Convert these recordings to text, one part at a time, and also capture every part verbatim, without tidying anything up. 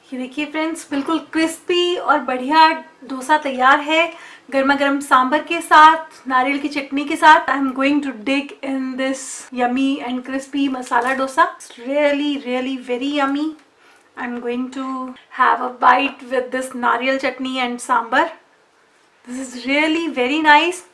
ये देखिए फ्रेंड्स, बिल्कुल क्रिस्पी और बढ़िया डोसा तैयार है गर्मा गर्म सांबर के साथ, नारियल की चटनी के साथ। I am going to dig in this yummy and crispy masala dosa. Really really very yummy. I am going to have a bite with this nariyal chutney and sambar. This is really very nice.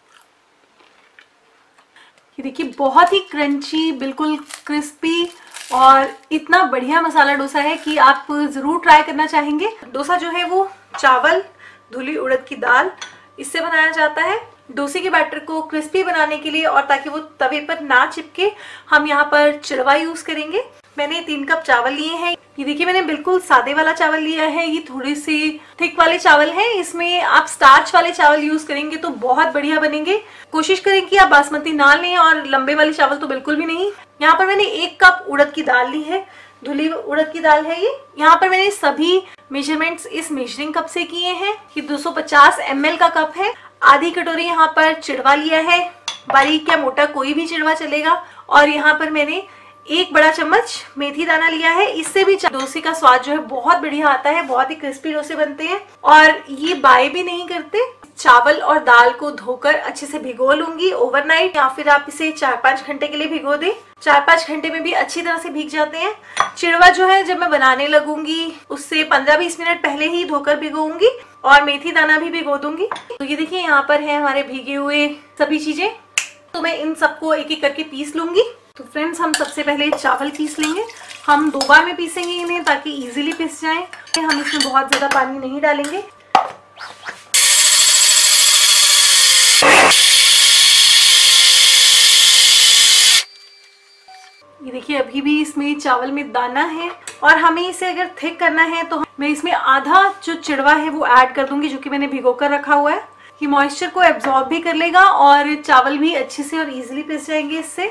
ये देखिए बहुत ही क्रंची, बिल्कुल क्रिस्पी और इतना बढ़िया मसाला डोसा है कि आप जरूर ट्राई करना चाहेंगे। डोसा जो है वो चावल, धुली उड़द की दाल, इससे बनाया जाता है। डोसे के बैटर को क्रिस्पी बनाने के लिए और ताकि वो तवे पर ना चिपके, हम यहाँ पर चिड़वा यूज करेंगे। मैंने तीन कप चावल लिए हैं। ये देखिए मैंने बिल्कुल सादे वाला चावल लिया है। ये थोड़ी सी थिक वाले चावल हैं। इसमें आप स्टार्च वाले चावल यूज करेंगे तो बहुत बढ़िया बनेंगे। कोशिश करें कि आप बासमती ना लें और लंबे वाले चावल तो बिल्कुल भी नहीं। यहाँ पर मैंने एक कप उड़द की दाल ली है, धुली उड़द की दाल है ये। यहाँ पर मैंने सभी मेजरमेंट्स इस मेजरिंग कप से किए हैं। ये दो सौ पचास एम एल का कप है। आधी कटोरी यहाँ पर चिड़वा लिया है, बारीक या मोटा कोई भी चिड़वा चलेगा। और यहाँ पर मैंने एक बड़ा चम्मच मेथी दाना लिया है। इससे भी डोसे का स्वाद जो है बहुत बढ़िया आता है, बहुत ही क्रिस्पी डोसे बनते हैं और ये बाय भी नहीं करते। चावल और दाल को धोकर अच्छे से भिगो लूंगी ओवरनाइट, या फिर आप इसे चार पाँच घंटे के लिए भिगो दें। चार पाँच घंटे में भी अच्छी तरह से भीग जाते हैं। चिड़वा जो है जब मैं बनाने लगूंगी उससे पंद्रह बीस मिनट पहले ही धोकर भिगोऊंगी और मेथी दाना भी भिगो दूंगी। तो ये देखिए यहाँ पर है हमारे भीगे हुए सभी चीजें। तो मैं इन सबको एक एक करके पीस लूंगी। तो फ्रेंड्स, हम सबसे पहले चावल पीस लेंगे। हम दो बार में पीसेंगे इन्हें ताकि इजीली पिस जाएं। हम इसमें बहुत ज्यादा पानी नहीं डालेंगे। ये देखिए अभी भी इसमें चावल में दाना है और हमें इसे अगर थिक करना है तो मैं इसमें आधा जो चिड़वा है वो ऐड कर दूंगी, जो कि मैंने भिगो कर रखा हुआ है। ये मॉइस्चर को एब्जॉर्ब भी कर लेगा और चावल भी अच्छे से और इजीली पिस जाएंगे इससे।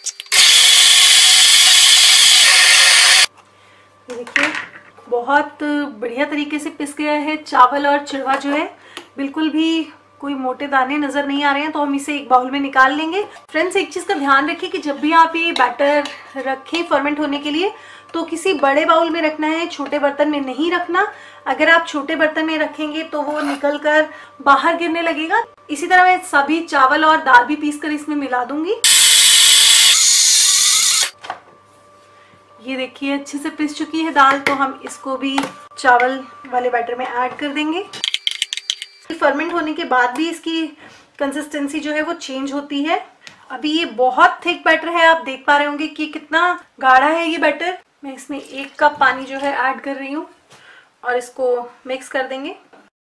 ये देखिए बहुत बढ़िया तरीके से पिस गया है चावल और चिड़वा जो है, बिल्कुल भी कोई मोटे दाने नजर नहीं आ रहे हैं। तो हम इसे एक बाउल में निकाल लेंगे। फ्रेंड्स, एक चीज का ध्यान रखिए कि जब भी आप ये बैटर रखें फर्मेंट होने के लिए तो किसी बड़े बाउल में रखना है, छोटे बर्तन में नहीं रखना। अगर आप छोटे बर्तन में रखेंगे तो वो निकल कर बाहर गिरने लगेगा। इसी तरह मैं सभी चावल और दाल भी पीस कर इसमें मिला दूंगी। ये देखिए अच्छे से पिस चुकी है दाल, तो हम इसको भी चावल वाले बैटर में ऐड कर देंगे। फर्मेंट होने के बाद भी इसकी कंसिस्टेंसी जो है वो चेंज होती है। अभी ये बहुत थिक बैटर है, आप देख पा रहे होंगे कि कितना गाढ़ा है ये बैटर। मैं इसमें एक कप पानी जो है ऐड कर रही हूँ और इसको मिक्स कर देंगे।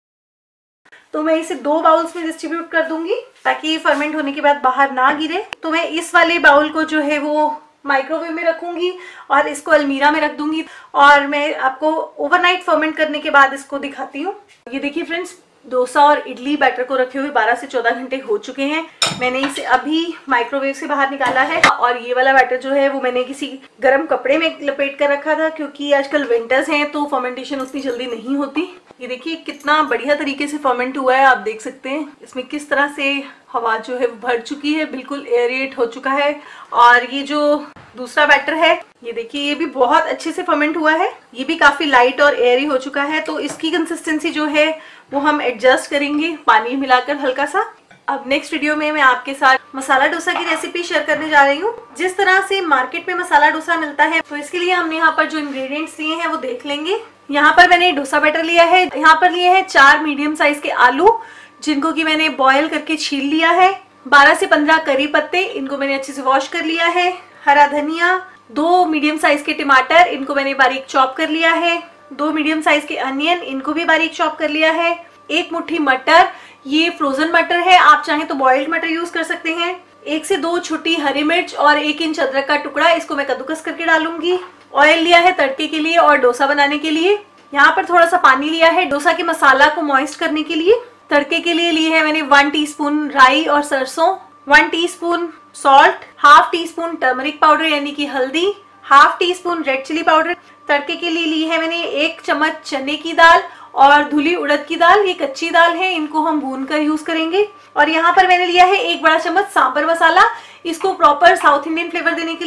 तो मैं इसे दो बाउल्स में डिस्ट्रीब्यूट कर दूंगी ताकि ये फर्मेंट होने के बाद बाहर ना गिरे। तो मैं इस वाले बाउल को जो है वो माइक्रोवेव में रखूंगी और इसको अलमीरा में रख दूंगी और मैं आपको ओवरनाइट फर्मेंट करने के बाद इसको दिखाती हूँ। ये देखिए फ्रेंड्स, डोसा और इडली बैटर को रखे हुए बारह से चौदह घंटे हो चुके हैं। मैंने इसे अभी माइक्रोवेव से बाहर निकाला है और ये वाला बैटर जो है वो मैंने किसी गर्म कपड़े में लपेट कर रखा था, क्योंकि आजकल विंटर्स हैं तो फर्मेंटेशन उतनी जल्दी नहीं होती। ये देखिए कितना बढ़िया तरीके से फर्मेंट हुआ है, आप देख सकते हैं इसमें किस तरह से हवा जो है भर चुकी है, बिल्कुल एयरेट हो चुका है। और ये जो दूसरा बैटर है ये देखिए ये भी बहुत अच्छे से फर्मेंट हुआ है, ये भी काफी लाइट और एयरी हो चुका है। तो इसकी कंसिस्टेंसी जो है वो हम एडजस्ट करेंगे पानी मिलाकर हल्का सा। अब नेक्स्ट वीडियो में मैं आपके साथ मसाला डोसा की रेसिपी शेयर करने जा रही हूँ। जिस तरह से मार्केट में मसाला डोसा मिलता है तो इसके लिए हमने यहाँ पर जो इंग्रेडिएंट्स लिए हैं वो देख लेंगे। यहाँ पर मैंने डोसा बैटर लिया है, यहाँ पर लिए हैं चार मीडियम साइज के आलू जिनको कि मैंने बॉयल करके छील लिया है। बारह से पंद्रह करी पत्ते, इनको मैंने अच्छे से वॉश कर लिया है। हरा धनिया, दो मीडियम साइज के टमाटर, इनको मैंने बारीक चॉप कर लिया है। दो मीडियम साइज के अनियन, इनको भी बारीक चॉप कर लिया है। एक मुट्ठी मटर, ये फ्रोजन मटर है, आप चाहें तो बॉइल्ड मटर यूज कर सकते हैं। एक से दो छोटी हरी मिर्च और एक इंच अदरक का टुकड़ा, इसको मैं कद्दूकस करके डालूंगी। ऑयल लिया है तड़के के लिए और डोसा बनाने के लिए। यहाँ पर थोड़ा सा पानी लिया है डोसा के मसाला को मॉइस्ट करने के लिए। तड़के के लिए लिए है मैंने वन टीस्पून राई और सरसों, one teaspoon salt, half teaspoon turmeric powder यानी कि हल्दी, half teaspoon red chilli powder. तड़के के लिए ली है मैंने एक चम्मच चने की दाल और धुली उड़द की दाल, ये कच्ची दाल है, इनको हम भून कर यूज करेंगे। और यहाँ पर मैंने लिया है एक बड़ा चम्मच सांबर मसाला, इसको प्रॉपर साउथ इंडियन फ्लेवर देने के लिए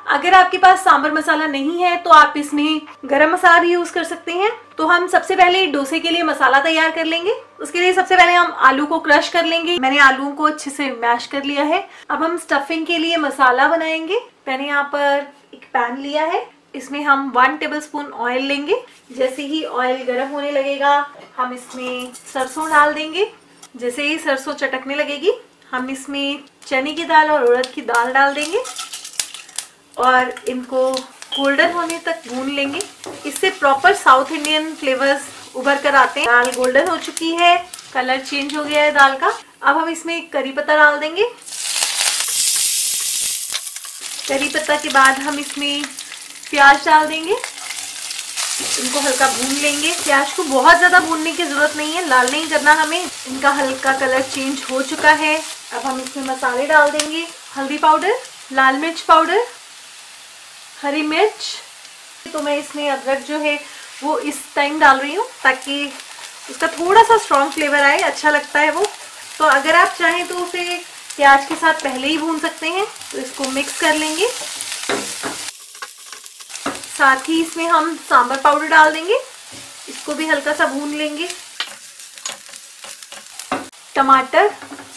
अगर आपके पास सांबर मसाला नहीं है तो आप इसमें गरम मसाला भी यूज कर सकते हैं। तो हम सबसे पहले डोसे के लिए मसाला तैयार कर लेंगे। उसके लिए सबसे पहले हम आलू को क्रश कर लेंगे। मैंने आलू को अच्छे से मैश कर लिया है। अब हम स्टफिंग के लिए मसाला बनाएंगे। मैंने यहाँ पर एक पैन लिया है, इसमें हम वन टेबलस्पून ऑयल लेंगे। जैसे ही ऑयल गर्म होने लगेगा हम इसमें सरसों डाल देंगे। जैसे ही सरसों चटकने लगेगी हम इसमें चने की दाल और उड़द की दाल डाल देंगे और इनको गोल्डन होने तक भून लेंगे। इससे प्रॉपर साउथ इंडियन फ्लेवर्स उभर कर आते हैं। दाल गोल्डन हो चुकी है, कलर चेंज हो गया है दाल का। अब हम इसमें करी पत्ता डाल देंगे। करी पत्ता के बाद हम इसमें प्याज डाल देंगे। इनको हल्का भून लेंगे। प्याज को बहुत ज्यादा भूनने की जरूरत नहीं है, लाल नहीं करना हमें। इनका हल्का कलर चेंज हो चुका है। अब हम इसमें मसाले डाल देंगे। हल्दी पाउडर, लाल मिर्च पाउडर, हरी मिर्च। तो मैं इसमें अदरक जो है वो इस टाइम डाल रही हूँ ताकि उसका थोड़ा सा स्ट्रॉन्ग फ्लेवर आए, अच्छा लगता है वो। तो अगर आप चाहें तो उसे प्याज के साथ पहले ही भून सकते हैं। तो इसको मिक्स कर लेंगे। साथ ही इसमें हम सांभर पाउडर डाल देंगे। इसको भी हल्का सा भून लेंगे। टमाटर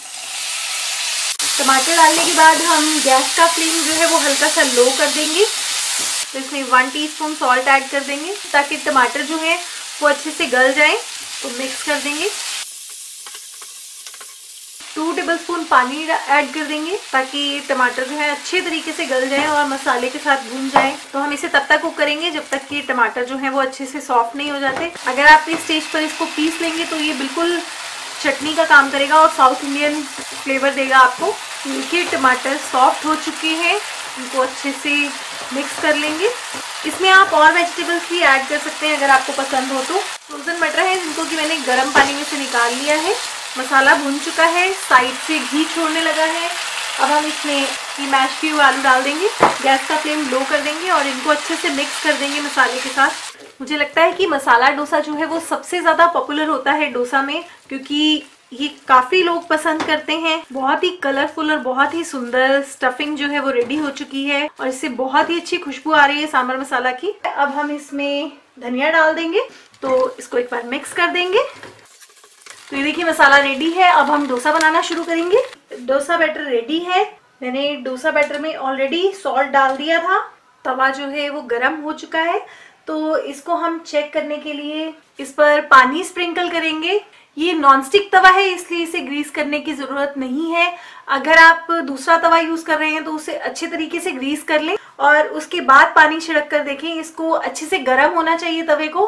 टमाटर डालने के बाद हम गैस का फ्लेम जो है वो हल्का सा लो कर देंगे। तो इसमें वन टीस्पून सॉल्ट ऐड कर देंगे ताकि टमाटर जो है वो अच्छे से गल जाए। तो मिक्स कर देंगे। टू टेबलस्पून पानी ऐड कर देंगे ताकि टमाटर जो है अच्छे तरीके से गल जाए और मसाले के साथ भून जाए। तो हम इसे तब तक कुक करेंगे जब तक कि टमाटर जो है वो अच्छे से सॉफ्ट नहीं हो जाते। अगर आप इस स्टेज पर इसको पीस लेंगे तो ये बिल्कुल चटनी का काम करेगा और साउथ इंडियन फ्लेवर देगा आपको। देखिए टमाटर सॉफ्ट हो चुके हैं, इनको अच्छे से मिक्स कर लेंगे। इसमें आप और वेजिटेबल्स भी ऐड कर सकते हैं अगर आपको पसंद हो तो। फ्रोजन मटर है जिनको कि मैंने गर्म पानी में से निकाल लिया है। मसाला भून चुका है, साइड से घी छोड़ने लगा है। अब हम इसमें ये मैश किए हुए आलू डाल देंगे। गैस का फ्लेम लो कर देंगे और इनको अच्छे से मिक्स कर देंगे मसाले के साथ। मुझे लगता है कि मसाला डोसा जो है वो सबसे ज़्यादा पॉपुलर होता है डोसा में, क्योंकि ये काफ़ी लोग पसंद करते हैं। बहुत ही कलरफुल और बहुत ही सुंदर स्टफिंग जो है वो रेडी हो चुकी है और इससे बहुत ही अच्छी खुशबू आ रही है सांभर मसाला की। अब हम इसमें धनिया डाल देंगे। तो इसको एक बार मिक्स कर देंगे। तो ये देखिए मसाला रेडी है। अब हम डोसा बनाना शुरू करेंगे। डोसा बैटर रेडी है। मैंने डोसा बैटर में ऑलरेडी सॉल्ट डाल दिया था। तवा जो है वो गर्म हो चुका है। तो इसको हम चेक करने के लिए इस पर पानी स्प्रिंकल करेंगे। ये नॉनस्टिक तवा है इसलिए इसे ग्रीस करने की जरूरत नहीं है। अगर आप दूसरा तवा यूज कर रहे हैं तो उसे अच्छे तरीके से ग्रीस कर लें और उसके बाद पानी छिड़क कर देखें। इसको अच्छे से गर्म होना चाहिए तवे को।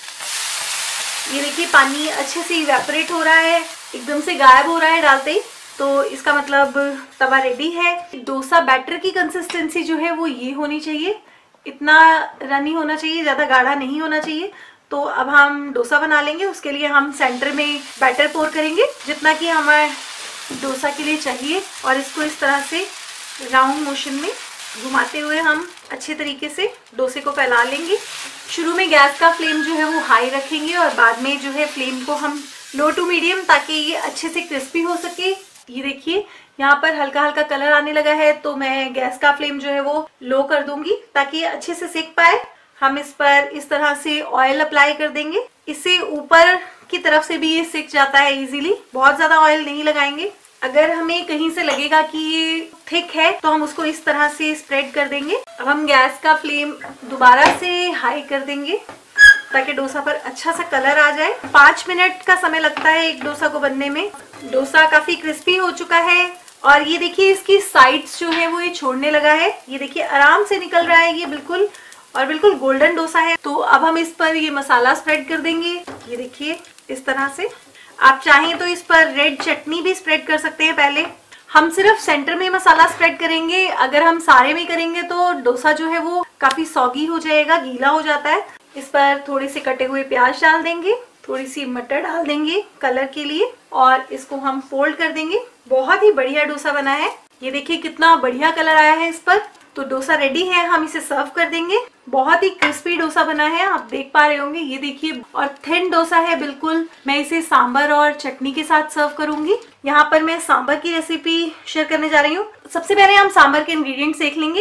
ये देखिए पानी अच्छे से इवेपोरेट हो रहा है, एकदम से गायब हो रहा है डालते ही। तो इसका मतलब तवा रेडी है। डोसा बैटर की कंसिस्टेंसी जो है वो ये होनी चाहिए, इतना रनी होना चाहिए, ज़्यादा गाढ़ा नहीं होना चाहिए। तो अब हम डोसा बना लेंगे। उसके लिए हम सेंटर में बैटर पोर करेंगे जितना कि हमें डोसा के लिए चाहिए और इसको इस तरह से राउंड मोशन में घुमाते हुए हम अच्छे तरीके से डोसे को फैला लेंगे। शुरू में गैस का फ्लेम जो है वो हाई रखेंगे और बाद में जो है फ्लेम को हम लो टू मीडियम, ताकि ये अच्छे से क्रिस्पी हो सके। ये देखिए यहाँ पर हल्का हल्का कलर आने लगा है तो मैं गैस का फ्लेम जो है वो लो कर दूंगी ताकि ये अच्छे से सेक पाए। हम इस पर इस तरह से ऑयल अप्लाई कर देंगे। इससे ऊपर की तरफ से भी ये सिक जाता है इजीली। बहुत ज्यादा ऑयल नहीं लगाएंगे। अगर हमें कहीं से लगेगा कि ये थिक है तो हम उसको इस तरह से स्प्रेड कर देंगे। अब हम गैस का फ्लेम दोबारा से हाई कर देंगे ताकि डोसा पर अच्छा सा कलर आ जाए। पाँच मिनट का समय लगता है एक डोसा को बनने में। डोसा काफी क्रिस्पी हो चुका है और ये देखिए इसकी साइड्स जो है वो ये छोड़ने लगा है। ये देखिए आराम से निकल रहा है ये बिल्कुल, और बिल्कुल गोल्डन डोसा है। तो अब हम इस पर ये मसाला स्प्रेड कर देंगे। ये देखिए इस तरह से। आप चाहें तो इस पर रेड चटनी भी स्प्रेड कर सकते हैं। पहले हम सिर्फ सेंटर में मसाला स्प्रेड करेंगे। अगर हम सारे में करेंगे तो डोसा जो है वो काफी सॉगी हो जाएगा, गीला हो जाता है। इस पर थोड़े से कटे हुए प्याज डाल देंगे, थोड़ी सी मटर डाल देंगे कलर के लिए और इसको हम फोल्ड कर देंगे। बहुत ही बढ़िया डोसा बना है। ये देखिए कितना बढ़िया कलर आया है इस पर। तो डोसा रेडी है, हम इसे सर्व कर देंगे। बहुत ही क्रिस्पी डोसा बना है, आप देख पा रहे होंगे। ये देखिए और थिन डोसा है बिल्कुल। मैं इसे सांबर और चटनी के साथ सर्व करूंगी। यहाँ पर मैं सांबर की रेसिपी शेयर करने जा रही हूँ। सबसे पहले हम सांबर के इंग्रेडिएंट्स देख लेंगे।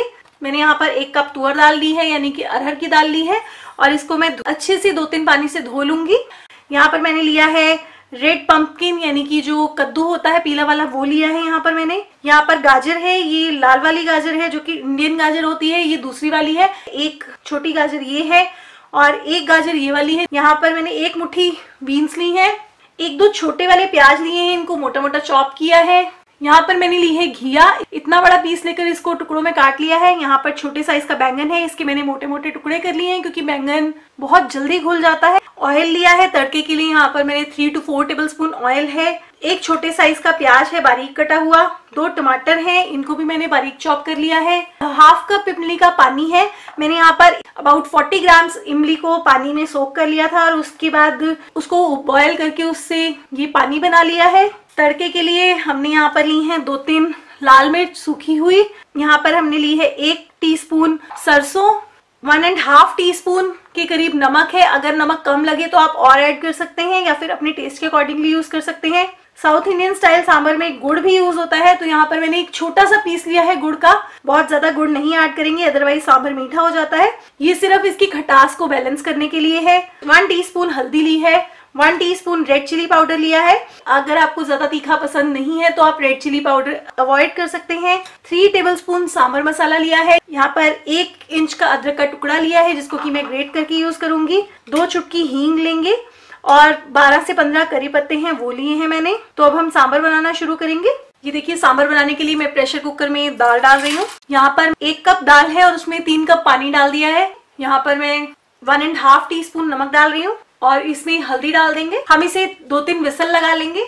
मैंने यहाँ पर एक कप तुअर दाल ली है, यानी कि अरहर की दाल ली है, और इसको मैं अच्छे से दो तीन पानी से धो लूंगी। यहाँ पर मैंने लिया है रेड पंपकिन, यानी कि जो कद्दू होता है पीला वाला, वो लिया है यहाँ पर मैंने। यहाँ पर गाजर है, ये लाल वाली गाजर है जो कि इंडियन गाजर होती है, ये दूसरी वाली है। एक छोटी गाजर ये है और एक गाजर ये वाली है। यहाँ पर मैंने एक मुट्ठी बीन्स ली है, एक दो छोटे वाले प्याज लिए हैं, इनको मोटा मोटा चॉप किया है। यहाँ पर मैंने ली है घिया, इतना बड़ा पीस लेकर इसको टुकड़ों में काट लिया है। यहाँ पर छोटे साइज का बैंगन है, इसके मैंने मोटे मोटे टुकड़े कर लिए हैं क्योंकि बैंगन बहुत जल्दी घुल जाता है। ऑयल लिया है तड़के के लिए, यहाँ पर मैंने three two four tablespoon oil है। एक छोटे साइज का प्याज है बारीक कटा हुआ, दो टमाटर हैं, इनको भी मैंने बारीक चॉप कर लिया है। हाफ कप इमली का पानी है, मैंने यहाँ पर अबाउट फोर्टी ग्राम्स इमली को पानी में सोक कर लिया था और उसके बाद उसको बॉयल करके उससे ये पानी बना लिया है। तड़के के लिए हमने यहाँ पर ली हैं दो तीन लाल मिर्च सूखी हुई। यहाँ पर हमने ली है एक टीस्पून सरसों, one and half teaspoon के करीब नमक है। अगर नमक कम लगे तो आप और ऐड कर सकते हैं या फिर अपने टेस्ट के अकॉर्डिंगली यूज कर सकते हैं। साउथ इंडियन स्टाइल सांभर में गुड़ भी यूज होता है, तो यहाँ पर मैंने एक छोटा सा पीस लिया है गुड़ का। बहुत ज्यादा गुड़ नहीं ऐड करेंगे, अदरवाइज सांभर मीठा हो जाता है। ये सिर्फ इसकी खटास को बैलेंस करने के लिए है। वन टीस्पून हल्दी ली है, one teaspoon red chilli powder लिया है। अगर आपको ज्यादा तीखा पसंद नहीं है तो आप रेड चिली पाउडर अवॉइड कर सकते हैं। थ्री टेबलस्पून सांभर मसाला लिया है। यहाँ पर एक इंच का अदरक का टुकड़ा लिया है जिसको कि मैं ग्रेट करके यूज करूंगी। दो चुटकी हींग लेंगे और बारह से पंद्रह करी पत्ते हैं वो लिए हैं मैंने। तो अब हम सांभर बनाना शुरू करेंगे। ये देखिए, सांभर बनाने के लिए मैं प्रेशर कुकर में दाल डाल रही हूँ। यहाँ पर एक कप दाल है और उसमें तीन कप पानी डाल दिया है। यहाँ पर मैं one and half teaspoon नमक डाल रही हूँ और इसमें हल्दी डाल देंगे। हम इसे दो तीन विसल लगा लेंगे।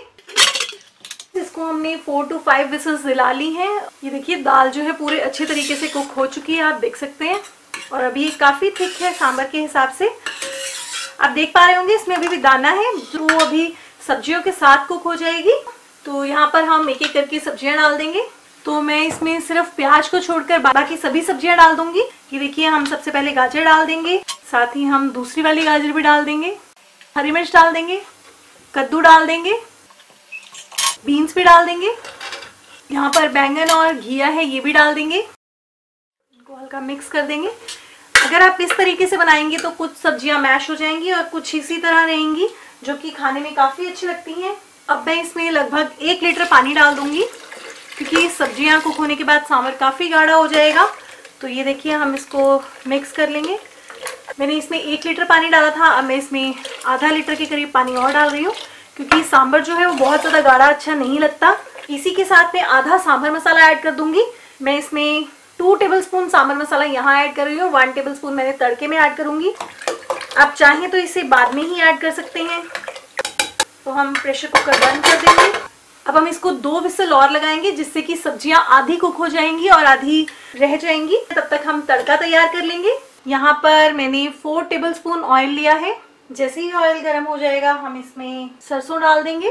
इसको हमने फोर टू फाइव विसल्स दिला ली हैं। ये देखिए, दाल जो है पूरे अच्छे तरीके से कुक हो चुकी है, आप देख सकते हैं। और अभी ये काफी थिक है सांभर के हिसाब से, आप देख पा रहे होंगे। इसमें अभी भी दाना है जो अभी सब्जियों के साथ कुक हो जाएगी। तो यहाँ पर हम एक एक करके सब्जियां डाल देंगे। तो मैं इसमें सिर्फ प्याज को छोड़कर बाकी सभी सब्जियां डाल दूंगी। ये देखिए, हम सबसे पहले गाजर डाल देंगे, साथ ही हम दूसरी वाली गाजर भी डाल देंगे, हरी मिर्च डाल देंगे, कद्दू डाल देंगे, बीन्स भी डाल देंगे। यहाँ पर बैंगन और घिया है, ये भी डाल देंगे। इनको हल्का मिक्स कर देंगे। अगर आप इस तरीके से बनाएंगे तो कुछ सब्जियां मैश हो जाएंगी और कुछ इसी तरह रहेंगी, जो कि खाने में काफी अच्छी लगती हैं। अब मैं इसमें लगभग एक लीटर पानी डाल दूंगी क्योंकि सब्जियां कुक होने के बाद सांभर काफी गाढ़ा हो जाएगा। तो ये देखिए, हम इसको मिक्स कर लेंगे। मैंने इसमें एक लीटर पानी डाला था, अब मैं इसमें आधा लीटर के करीब पानी और डाल रही हूँ क्योंकि सांभर जो है वो बहुत ज़्यादा गाढ़ा अच्छा नहीं लगता। इसी के साथ मैं आधा सांभर मसाला ऐड कर दूंगी। मैं इसमें टू टेबलस्पून सांभर मसाला यहाँ ऐड कर रही हूँ, वन टेबलस्पून मैंने तड़के में ऐड करूँगी। आप चाहें तो इसे बाद में ही ऐड कर सकते हैं। तो हम प्रेशर कुकर बंद कर देंगे। अब हम इसको दो विसल और लगाएंगे जिससे कि सब्जियां आधी कुक हो जाएंगी और आधी रह जाएंगी। तब तक हम तड़का तैयार कर लेंगे। यहाँ पर मैंने फोर टेबलस्पून ऑयल लिया है। जैसे ही ऑयल गर्म हो जाएगा हम इसमें सरसों डाल देंगे।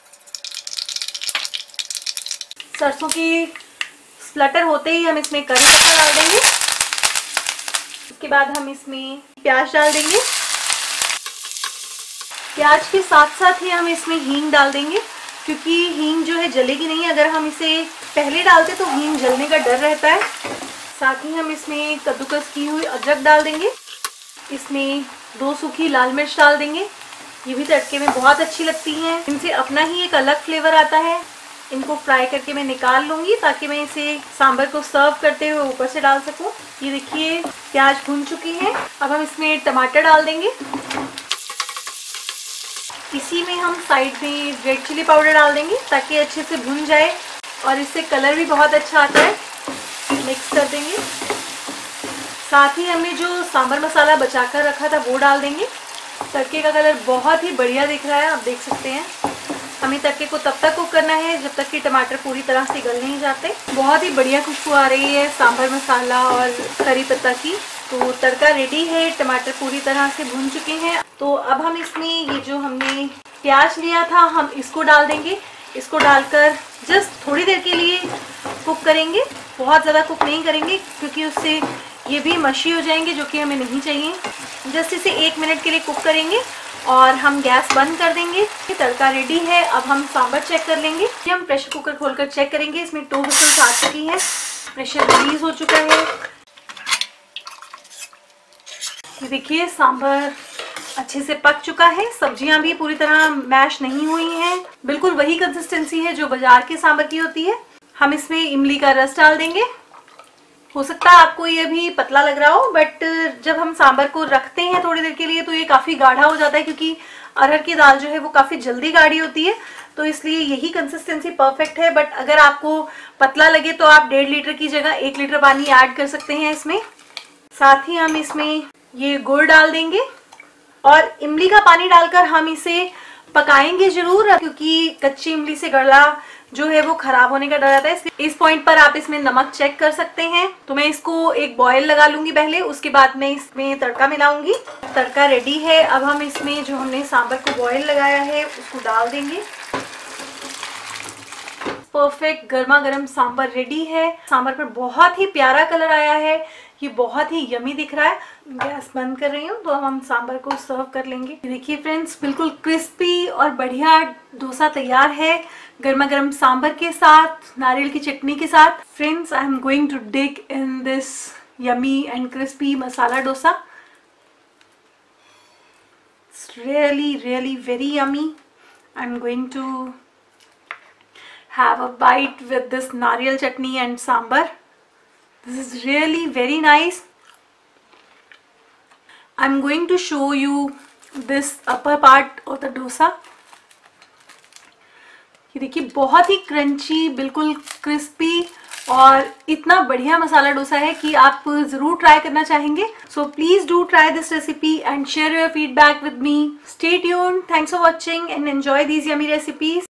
सरसों की स्प्लटर होते ही हम इसमें करी पत्ता डाल देंगे। उसके बाद हम इसमें प्याज डाल देंगे। प्याज के साथ साथ ही हम इसमें हींग डाल देंगे क्योंकि हींग जो है जलेगी नहीं। अगर हम इसे पहले डालते तो हींग जलने का डर रहता है। साथ ही हम इसमें कद्दूकस की हुई अदरक डाल देंगे। इसमें दो सूखी लाल मिर्च डाल देंगे। ये भी तड़के में बहुत अच्छी लगती हैं, इनसे अपना ही एक अलग फ्लेवर आता है। इनको फ्राई करके मैं निकाल लूँगी ताकि मैं इसे सांभर को सर्व करते हुए ऊपर से डाल सकूँ। ये देखिए, प्याज भून चुकी है। अब हम इसमें टमाटर डाल देंगे। इसी में हम साइड में रेड चिली पाउडर डाल देंगे ताकि अच्छे से भुन जाए और इससे कलर भी बहुत अच्छा आता है। मिक्स कर देंगे। साथ ही हमने जो सांभर मसाला बचा कर रखा था वो डाल देंगे। तड़के का कलर बहुत ही बढ़िया दिख रहा है, आप देख सकते हैं। हमें तड़के को तब तक कुक करना है जब तक कि टमाटर पूरी तरह से गल नहीं जाते। बहुत ही बढ़िया खुशबू आ रही है सांभर मसाला और करी पत्ता की। तो तड़का रेडी है, टमाटर पूरी तरह से भुन चुके हैं। तो अब हम इसमें ये जो हमने प्याज लिया था हम इसको डाल देंगे। इसको डालकर जस्ट थोड़ी देर के लिए कुक करेंगे, बहुत ज़्यादा कुक नहीं करेंगे क्योंकि उससे ये भी मशी हो जाएंगे जो कि हमें नहीं चाहिए। जस्ट इसे एक मिनट के लिए कुक करेंगे और हम गैस बंद कर देंगे। तड़का रेडी है। अब हम सांभर चेक कर लेंगे। ये हम प्रेशर कुकर खोलकर चेक करेंगे। इसमें टू विसल्स आ चुकी है, प्रेशर रिलीज हो चुका है। ये देखिए सांभर अच्छे से पक चुका है, सब्जियां भी पूरी तरह मैश नहीं हुई हैं, बिल्कुल वही कंसिस्टेंसी है जो बाजार के सांभर की होती है। हम इसमें इमली का रस डाल देंगे। हो सकता है आपको ये भी पतला लग रहा हो, बट जब हम सांभर को रखते हैं थोड़ी देर के लिए तो ये काफी गाढ़ा हो जाता है, क्योंकि अरहर की दाल जो है वो काफी जल्दी गाढ़ी होती है, तो इसलिए यही कंसिस्टेंसी परफेक्ट है। बट अगर आपको पतला लगे तो आप डेढ़ लीटर की जगह एक लीटर पानी ऐड कर सकते हैं इसमें। साथ ही हम इसमें ये गुड़ डाल देंगे और इमली का पानी डालकर हम इसे पकाएंगे जरूर, क्योंकि कच्ची इमली से गला जो है वो खराब होने का डर रहता है। इसलिए इस पॉइंट पर आप इसमें नमक चेक कर सकते हैं। तो मैं इसको एक बॉयल लगा लूंगी पहले, उसके बाद मैं इसमें तड़का मिलाऊंगी। तड़का रेडी है। अब हम इसमें जो हमने सांभर को बॉयल लगाया है उसको डाल देंगे। परफेक्ट गर्मा गर्म सांभर रेडी है। सांभर पर बहुत ही प्यारा कलर आया है, ये बहुत ही यमी दिख रहा है। गैस बंद कर रही हूँ तो हम सांभर को सर्व कर लेंगे। देखिए फ्रेंड्स, बिल्कुल क्रिस्पी और बढ़िया डोसा तैयार है, गर्मा गर्म सांभर के साथ, नारियल की चटनी के साथ। Friends, I am going to dig in this yummy and crispy masala dosa. It's really really very yummy. I am going to have a bite with this nariyal chutney and sambar. This is really very nice. I'm going to show you this upper part of the dosa. ये देखिए बहुत ही crunchy, बिल्कुल crispy और इतना बढ़िया मसाला डोसा है कि आप जरूर ट्राई करना चाहेंगे। So please do try this recipe and share your feedback with me. Stay tuned. Thanks for watching and enjoy these yummy recipes.